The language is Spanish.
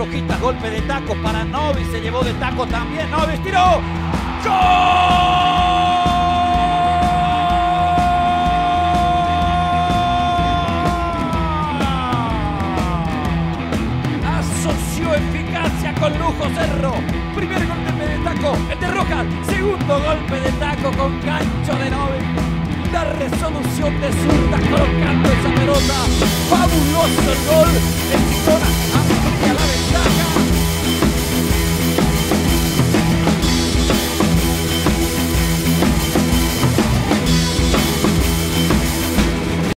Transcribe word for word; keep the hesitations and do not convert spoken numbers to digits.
Rojitas, golpe de taco para Novi, se llevó de taco también, Novi tiró. ¡Gol! Asoció eficacia con lujo Cerro. Primer golpe de taco, el de Rojas. Segundo golpe de taco con gancho de Novi. La resolución de zurda colocando esa pelota. Fabuloso el gol. El